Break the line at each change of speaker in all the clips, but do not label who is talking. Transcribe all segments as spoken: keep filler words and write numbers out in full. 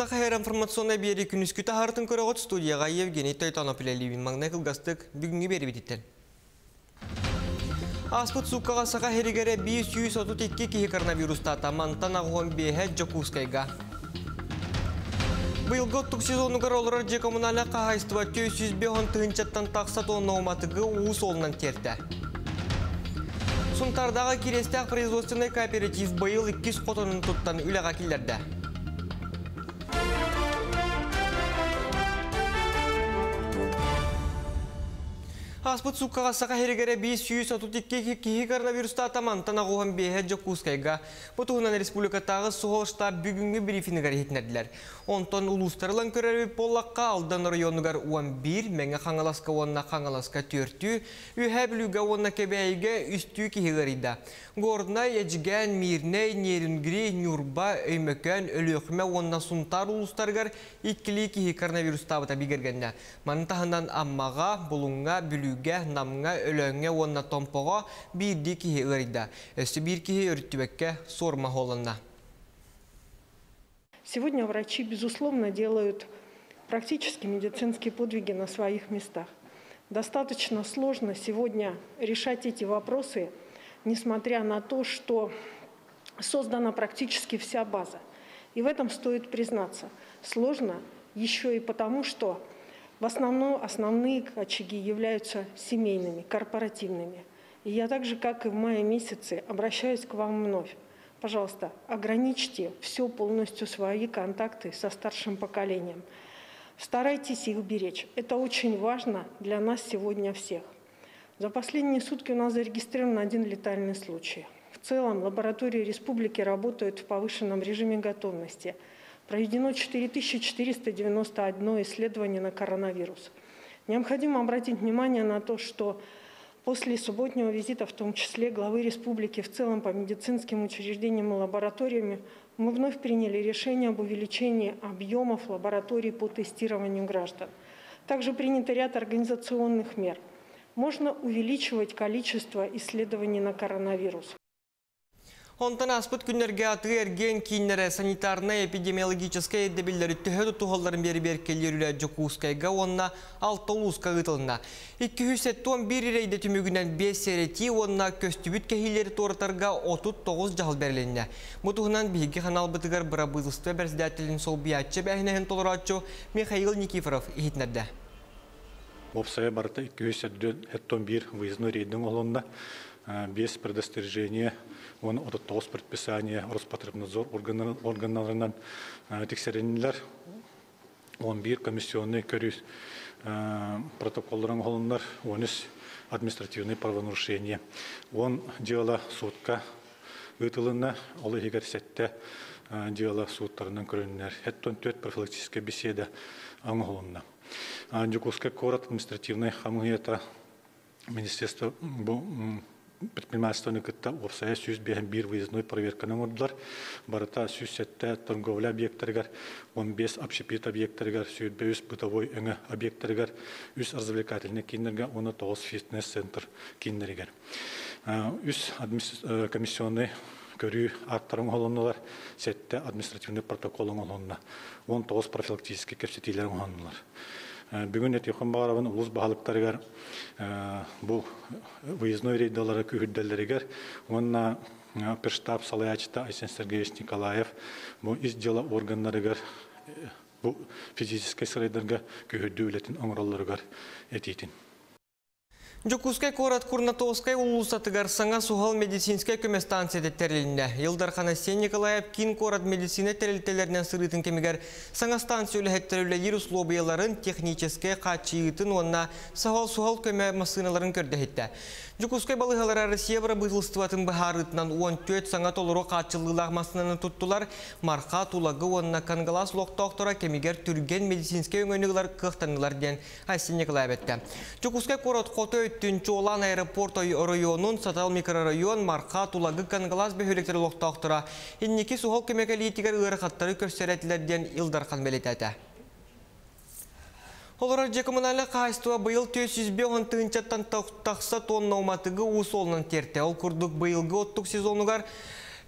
Сахар информационная бери күнүскү тахартын көрөгөт студияга Евгений Тойтанопилелибин магна кылгастык бүгүнгү бери бититтен. Аспыт суккага сака херигере беш жүз отуз эки кихи коронавируста тамантан агуан бехе Жокускайга. Быйылготтук сезонугар олорор же коммуналия кахайстыва төс жүз беш тыгынчаттан такса тонна оматыгы уус олунан терте. Сунтардагы кирестек производственный кооператив быйыл эки жүз котонун туттан үлага килдерде. Аспыт суккага сака херигере беш жүз отуз эки кихи коронавируста тамантан агуан бехе Жокускайга. Бутугунан республикатагы сухол штаб бүгүнгү брифингер хитнердилер. Онтон улустарылан көрөрү поллакка алдан районугар он бир, меңе хаңаласка онна хаңаласка төртү, үһэ бүлүгө онна кебейге үстү кихигерида. Гордна ежген мирней нерингри нюрба өймөкөн өлөкмө онна сунтар улустаргар иккили кихи коронавируста бата бигергенне. Мантаханан аммага, булунга, бүлүгө, намга, өлөңгө онна томпого бирди кихигерида. Өсү бир кихи өрттүбекке сорма холонна.
Сегодня врачи, безусловно, делают практически медицинские подвиги на своих местах. Достаточно сложно сегодня решать эти вопросы, несмотря на то, что создана практически вся база. И в этом стоит признаться. Сложно еще и потому, что в основном основные очаги являются семейными, корпоративными. И я так же, как и в мае месяце, обращаюсь к вам вновь. Пожалуйста, ограничьте все полностью свои контакты со старшим поколением. Старайтесь их беречь. Это очень важно для нас сегодня всех. За последние сутки у нас зарегистрирован один летальный случай. В целом лаборатории республики работают в повышенном режиме готовности. Проведено четыре тысячи четыреста девяносто одно исследование на коронавирус. Необходимо обратить внимание на то, что после субботнего визита, в том числе главы республики в целом по медицинским учреждениям и лабораториями, мы вновь приняли решение об увеличении объемов лабораторий по тестированию граждан. Также принят ряд организационных мер. Можно увеличивать количество исследований на коронавирус.
Онтан аспыт күннерге аты эрген кейнере санитарная эпидемиологическая дебиллері түхеді тұғыларын бері беркелерілі Жокускайга онна алты ұлысқа ғытылына. екі жүз он бір рейді түмігінен бес серети онна көстүбіт кехилері торытарға отыз тоғыз жағыл беріліне. Мұтығынан бігі қанал бұтығар бұра бұлысты бәрсідәтілін сол биятчы бәхінәхін толыратчы Михаил Никифоров ехетнерді.
Опсая барыта екі жүз он бір выездной рейдің олында без предостережения, он от того предписания Роспотребнадзор органдарынан тексеренилер, он бир комиссионный көрүс протоколларын холундар, он үс административные правонарушения. Он дело сутка гытылына, ол егер сетте дело суттарынан көрүннер. Хеттон төт профилактическая беседа аңғылына. Жокускай город административный хамгията министерство предпринимательства кытта опсая сүз бehen бир выездной проверканың ордылар. Барыта сүз сетте торговля объекттарыгар, он бес общепит объекттарыгар, сүйтбе үс бытовой өңі объекттарыгар, үс развлекательный киндерга, оны тоғыз фитнес-центр киндеригер. Үс комиссионный көрүү аттарын олонылар, сетте административный протоколын олонына, он тоғыз профилактический көрсетилерін олонылар. Бүгін әтеқын бағарабын ұлыс бағалықтарығар бұл выездной рейдалары күйірдәлерігер. Онна перштаб Салаячта Айсен Сергеевич Николаев бұл из дела органларығар бұл физическай сырайдарға күйірді өлетін оңыраларығар әтейтін.
Жокускай корат Курнатовскай улусатыгар саңа сухал медицинская көместанция теттерилинне. Илдархан Асен Николаев кин корат медицина терилтелерінен сырытын кемегер саңа станция үліхеттерілі вирус лобияларын техническая қачиытын онна сахал-сухал көме масыналарын көрдехетті. Жокускай балығалары Россия бұрабытылыстыватын бұхарытынан он төрт саңа толыру қачылылақ масынаны тұттылар. Марқа тулагы онна кангалас лоқтауқтыра кемегер түрген медицинская өңөнігілер қықтанылар ден Асен Николаев әтті. Жокускай корат қоты Түнчі olan аэропорт районун Сатал микрорайон марқа тулагы кангалас бөхелектері лоқтауқтыра. Иннеки сухал көмекелейтігер ұйрақаттары көрсеретілерден Илдархан белетәті. Олар же коммунальный қайстуа бұйыл төс жүз беш тыгынчаттан тақса тонна уматығы уыс олынан терте. Ол күрдік бұйылғы оттық сезонугар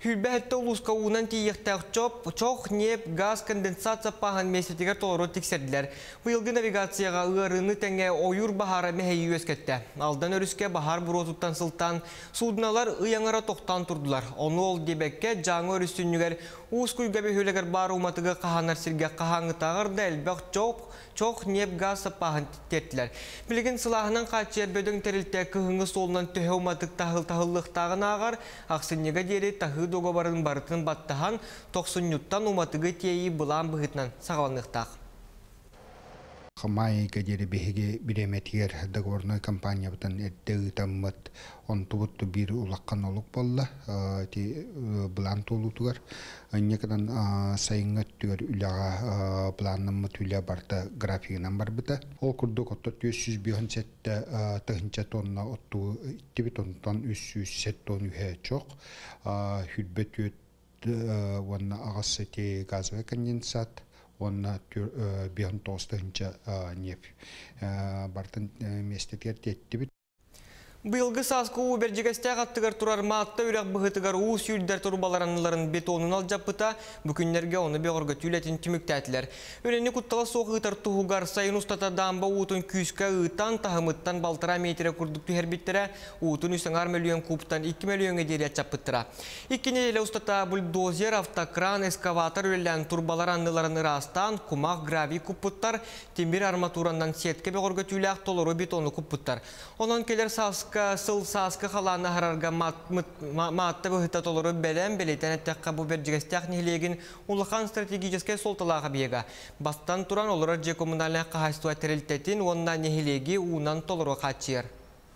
Hülbehette uluska uğunan tiyektek çok nep gaz kondensat pahan mesetiger toloro tikserdiler. Bu yılgı navigasyaya ığarını tenge oyur bahara meheyi öskette. Aldan örüske bahar burotuttan sıltan sudunalar ıyangara toktan turdular. Onu ol debekke canı örüsünüger uskuyga behüleger bar umatıga kahanar sirge kahangı tağır da elbek çok çok nep gaz pahan tettiler. Bilgin silahının kaçıyer bödün terilte kıhыңı solundan töhe umatık tahıl tahıllықтağın ağar aksınıga deri tahı dogobarın barıtın battahan toqsun yuttan umatıgı teyi bulan bıhıtnan sağlanıqtaq.
Xamay gajeri behege biremetiger dogobornoy kompaniya butan erdeği tammat on tubuttu bir ulaqan oluk bolla ti bulan tolutugar anyakadan sayıngat tüger ülaga bulanımı tüyle barta grafiğinan bar bita ol kurduk ottot yüz yüz bir sette tahınca tonna ottu tibi tontan üç yüz set ton ühe çok hübbet yüt vanna ağaseti gaz ve kondensat Ona bir an tosta nef bartan mestetger tetti.
Bıyılgı saskı uğu bercegesteg attıgar turar maatta ürek bıhıtıgar uğu süydер turbalarınların betonun aljapıta bükünlerge onu bir orga tületin tümüktetiler. Öleni kuttala soğuk ıtar tuhugar sayın ustata damba uğutun küske ıtan tahımıttan baltıra metre kurduk tüherbittere uğutun üstünger milyon kuptan iki milyon ederi açapıttıra. İkinci ile ustata buldozer, avtakran, eskavatör ölelen turbalar anılarını rastan kumak gravi kuputtar timir armaturandan setke bir orga tülek toluru betonu kuputtar. Ondan keler saskı Sıl saskı halana hararga maatta bıhıta toluru belen beleten ettekka bu bercegestyak nihilegin ulukan strategijeske soltalağa biyega. Bastan turan olur je komunalına kahaystuwa teriltetin ondan nihilegi unan toluru kaçır.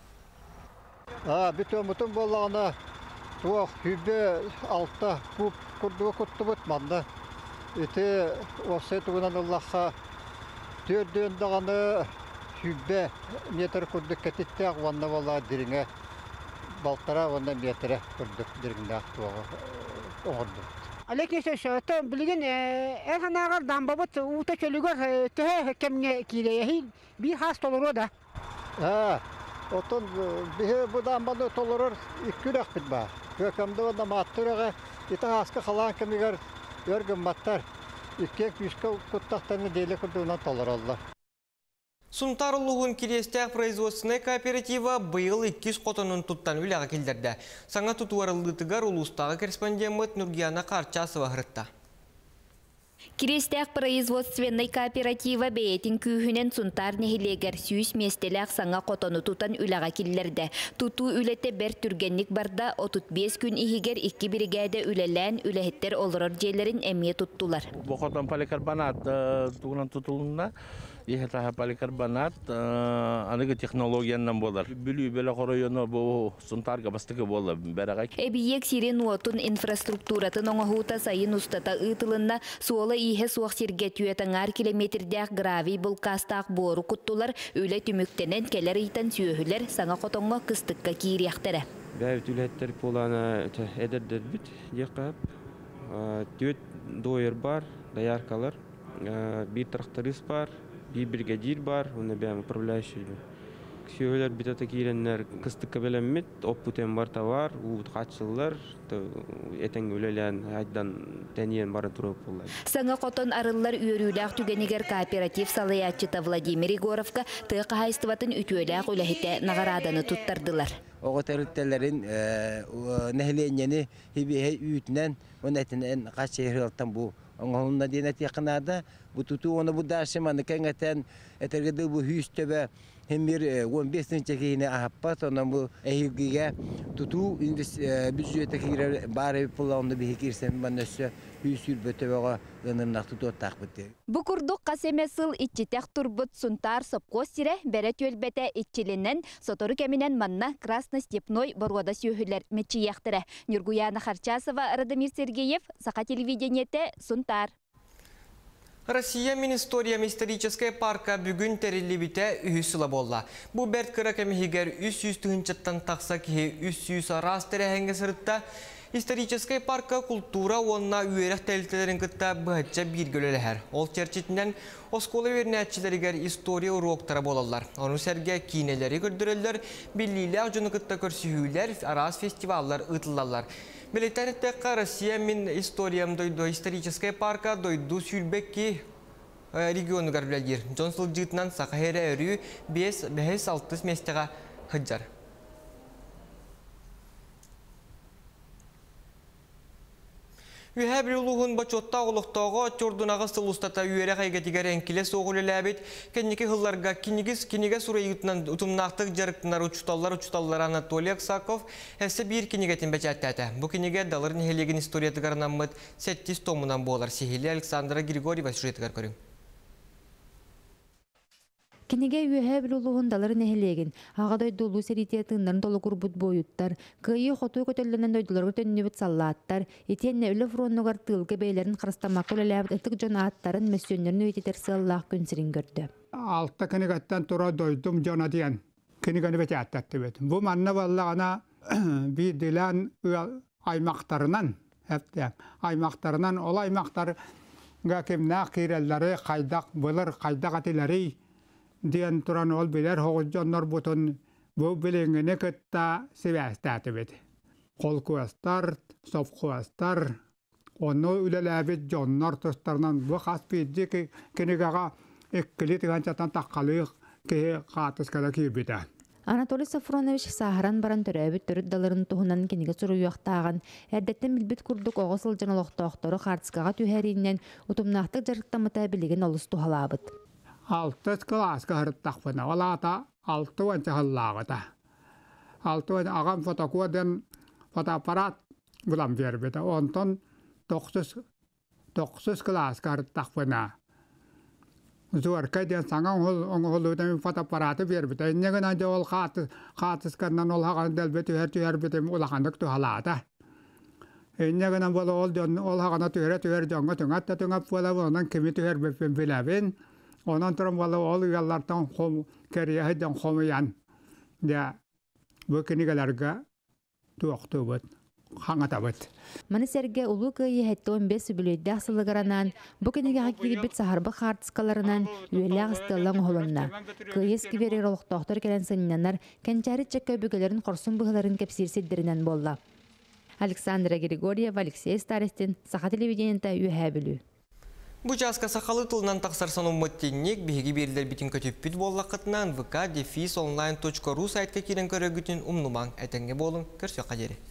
Bütün bütün bollağına tuğ hübbe altta kup kurduğu kuttu bitmanda. Eti o setuğunan Allah'a tördüğün dağını hübbe metre kurduk ketittek vanna valla dirine baltara vanna metre kurduk dirinde aktuaga oğurdu.
Aleknese şahta bilgin er hanagar dambabat uta çölüger tehe kemne kireyi bir hasta olur da.
Ha, oton bir bu dambanı tolurur ikülek bitba. Kökemde vanna mattıraga ita haska kalan kemiger örgün mattar. İkkek yüzke kuttaktanı deli kurduğuna tolur Allah.
Сунтарлығын келестек производственный кооператива бұйыл иккис қотының тұттан үліға келдерді. Саңа тұтуарылдытығар ұлыстағы корреспондент Нургияна Қарчасова ғырытта.
Кирестек производственный кооператива бейетин күйінен сунтар нехилегер сүйіс местелек саңа қотону тутан үліға келдерді. Туту үлетте бір түргенlik барда отыз бес күн ихигер икки бригада үлелән үлехеттер олырыр жерлерін әмие туттулар.
Бұл қотон поликарбонат туғынан тұтылында Ехетаха поликарбонат аныгы технологиянан болар. Бүлүү беле коройоно бу сунтарга бастыгы болар.
Эбиек сирен уотун инфраструктуратын оңохута сайын устата ытылында суола ихе суак сирге түйетаңар километрдек грави булкастак бору куттулар үле түмүктенен келер ыйтан сүйөһүлер саңа котоңго кыстыкка кирияктере.
Бәйт үлеттер полана эдердер бит якап. Төт дойер бар, даяркалар, бир тракторист бар. Bir brigadier var, onu ben upravляющий. Kişiler bir tane kirenler kıstık kabelemmet, oputen var da var, u kaçırlar, eten ölelen haydan teniyen barın turup olay.
Sana koton arılar üyürüler tügeniger kooperatif salayatçıta Vladimir Igorovka tığ kahaysıvatın ütüyler ulahite nagaradanı tuttardılar.
O teröristlerin nehleyenini hibihe ütünen, onun etinen kaç şehir alttan bu. Onunla diyenet yakınada bu tutu onu bu dersimanı kengetten etergede bu hüstebe hem bir on beşinci çekine ahappat ona bu ehilgiye tutu büzüyetekiler bari pulandı bir hikirsen banası hüsül betevega gönürnak tutu takbıtı.
Bu kurduk kasemesıl içitek turbut suntar sopkosire beret yölbete iççilinden sotoru keminen manna Krasnostepnoy borgoda sühüller meçi yaktire. Nurguyana Kharchasova, Radamir Sergeyev, Saha televideniyete suntar.
Россия Министория историческая парка бүгін тәрелі біте үйісілі болла. Бұл бәрт қырак әмігер үс жүз түгіншеттен тақса ке үс жүз арас тәрәхенге сұрытта историческая парка культура онына үйерек тәлітелерін күтті бұғатша бір көлелер. Ол черчетінен осколы вернәтчілерігер история уроктары болалар. Оны сәрге кейнелері көрдірелер, білілі жүні күтті көрсіхүйлер, арас фестиваллар ұтылалар. Билетаритекка Россия мен историям дойду историческая парка дойду сюлбекки регионы гарблядир. Джонсл житнан сақахера өрі бес алтыс местеға хыджар. Үйәбір ұлығын бачотта олықтауға чордунаға сылыстата үйері қайгетігер әңкіле соғылы ләбет, кәнеке ғылларға кенегіз кенеге сұрайытынан ұтымнақтық жарықтынар ұчуталар ұчуталар Анатолий Аксаков әсі бір кенегетін бәчәттәті. Бұл кенеге далыр нехелеген историятығарынан мұд сәттіз томынан болар. Сехили Александра Григорьева сюжетігар көрің.
Кенеге үйәһә білулуғын далар нәхелеген, ағадай долу серитетіңдарын толы күрбұт бойыттар, күйі қотуы көтелінен дойдыларға төннебет саллаттар, етен нәулі фронуғар тылғы бейлерін қырыстамақ көлеләбіт ұтық жон аттарын мәсүйендерін өйтетер сыллақ күнсірін көрді.
Алта кенегеттен тұра дойдым жона дейін, кенегені бәте аттатты бет. Бұл манна баллағана бейділен аймақтарынан, аймақтарынан, ол аймақтарға кемна қирелері қайдақ бұлыр, қайдақ атилері диэн туран ол билер хоғыз жоннор бутун бұл білеңіне күтті себәстәті бет. Қол куастар, соп куастар, оны үлеләбет жоннор тұстарынан бұл қас бейді кенегаға еккілі тіғанчатан таққалығы кеге қатыскада кейбеді.
Анатолий Сафронович сахаран баран төрәбіт төріт даларын туғынан кенеге сұру яқтаған, әрдеттен білбіт күрдік оғысыл жаналықтақтары қартысқаға түйәрінен ұтымнақтық жарықтамыта білеген олыс тухалабыт.
Алтыс класска хырттақпына, олата алты ванча хыллағыда. Алты ванча ағам фотокоден фотоаппарат бұлам бербеді. Онтон тоқсыз класска хырттақпына. Зуарка ден саңан оңғылудан фотоаппараты бербеді. Негін анжа ол қатысқаннан ол хаған дәлбет үйер түйер бетім олағандық тухалады. Негін бол ол хағана түйер түйер жоңға түңатта түңап бола онан кеме түйер беппен біләбен. Онан тұрым балы ол ұяллартан кәрия хыджан қомыян. Бұл кенегелерге туақты бұд, қаңата бұд.
Маны сәрге ұлы күйі хәтті он бес бүлейді ақсылығыранан, бұл кенеге хакирбет сахарбы қартысқаларынан үйелі ағыстылың ғолынна. Күйі скиверер олықтақтыр кәрен сыннанар, кәнчәрі чәккә бүгілерін қорсын бұғыларын кәпсирседдерінен болла. Александра Григорьева, Алексей Старостин, Саха телевидениента үйәһә білу.
Бұл жасқа сақалы тылынан тақсарсан ұмыттеннек бейгі берілер бітін көтеппіт боллақытынан вэ ка дефис онлайн точка ру сайтқа керен көрігітін ұмнумаң әтенге болың көрсе қадері.